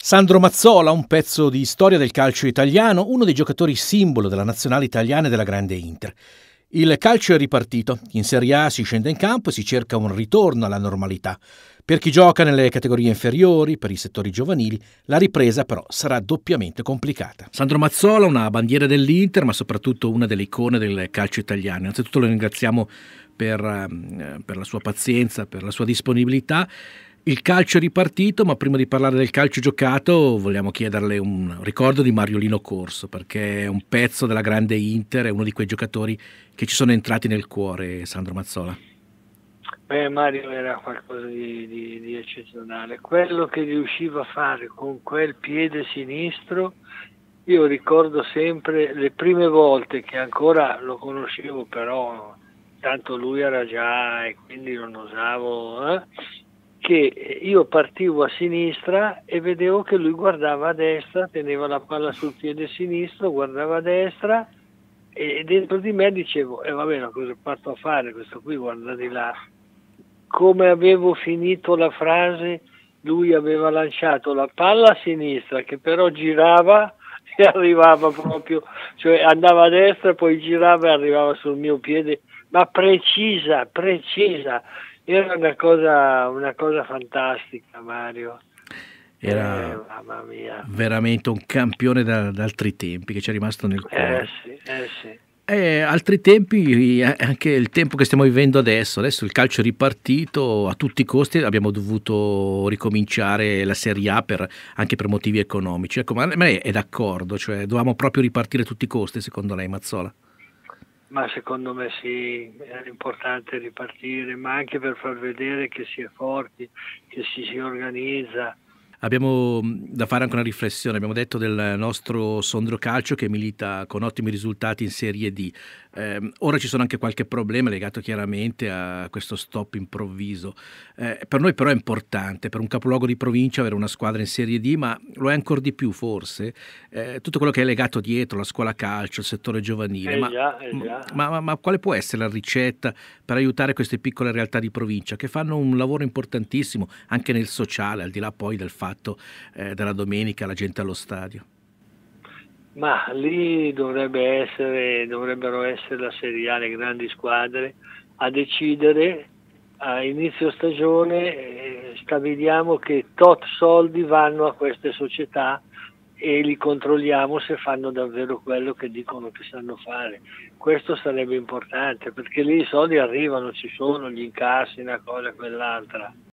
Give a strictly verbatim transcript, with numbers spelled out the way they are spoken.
Sandro Mazzola, un pezzo di storia del calcio italiano, uno dei giocatori simbolo della nazionale italiana e della grande Inter. Il calcio è ripartito, in Serie A si scende in campo e si cerca un ritorno alla normalità. Per chi gioca nelle categorie inferiori, per i settori giovanili, la ripresa però sarà doppiamente complicata. Sandro Mazzola, una bandiera dell'Inter, ma soprattutto una delle icone del calcio italiano. Innanzitutto lo ringraziamo per, eh, per la sua pazienza, per la sua disponibilità. Il calcio è ripartito, ma prima di parlare del calcio giocato vogliamo chiederle un ricordo di Mariolino Corso, perché è un pezzo della grande Inter, è uno di quei giocatori che ci sono entrati nel cuore, Sandro Mazzola. Beh, Mario era qualcosa di, di, di eccezionale. Quello che riusciva a fare con quel piede sinistro, io ricordo sempre le prime volte che ancora lo conoscevo, però tanto lui era già e quindi non osavo... Eh? che io partivo a sinistra e vedevo che lui guardava a destra, teneva la palla sul piede sinistro, guardava a destra e dentro di me dicevo, e eh, va bene, cosa parto a fare? Questo qui guarda di là. Come avevo finito la frase, lui aveva lanciato la palla a sinistra che però girava e arrivava proprio, cioè andava a destra, poi girava e arrivava sul mio piede, ma precisa, precisa. Era una cosa, una cosa fantastica, Mario. Era eh, mamma mia. veramente un campione da, da altri tempi che ci è rimasto nel cuore. Eh sì, eh sì. E altri tempi, anche il tempo che stiamo vivendo adesso, adesso il calcio è ripartito, a tutti i costi abbiamo dovuto ricominciare la Serie A per, anche per motivi economici. Ecco, ma lei è d'accordo, cioè dovevamo proprio ripartire a tutti i costi, secondo lei, Mazzola? Ma secondo me sì, è importante ripartire, ma anche per far vedere che si è forti, che si, si organizza. Abbiamo da fare anche una riflessione, abbiamo detto del nostro Sondrio Calcio che milita con ottimi risultati in Serie D. Eh, ora ci sono anche qualche problema legato chiaramente a questo stop improvviso. Eh, per noi però è importante, per un capoluogo di provincia avere una squadra in Serie D, ma lo è ancora di più forse, eh, tutto quello che è legato dietro, la scuola calcio, il settore giovanile. Eh Ma, già, eh già. ma, ma, ma quale può essere la ricetta per aiutare queste piccole realtà di provincia che fanno un lavoro importantissimo anche nel sociale, al di là poi del fatto eh, della domenica la gente allo stadio? Ma lì dovrebbe essere, dovrebbero essere la Serie A, le grandi squadre, a decidere a inizio stagione, eh, stabiliamo che tot soldi vanno a queste società e li controlliamo se fanno davvero quello che dicono che sanno fare. Questo sarebbe importante perché lì i soldi arrivano, ci sono, gli incassi, una cosa e quell'altra.